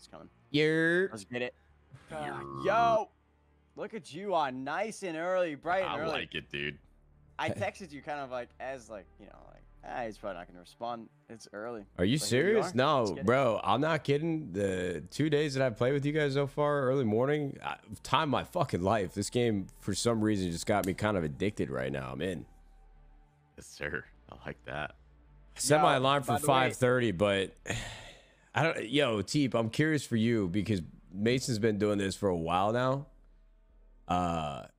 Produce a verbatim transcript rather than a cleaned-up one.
It's coming. You're. Let's get it. Uh, yo, look at you on nice and early, bright and I early. like it, dude. I texted you kind of like as like you know like ah he's probably not gonna respond. It's early. Are you But here you serious? are. No, Let's get it. bro. I'm not kidding. The two days that I've played with you guys so far, early morning, I, time of my fucking life. This game, for some reason, just got me kind of addicted right now. I'm in. Yes, sir. I like that. I set Yo, my alarm by for the way- five thirty, but I don't. Yo, Teep, I'm curious for you because Mason's been doing this for a while now. Uh,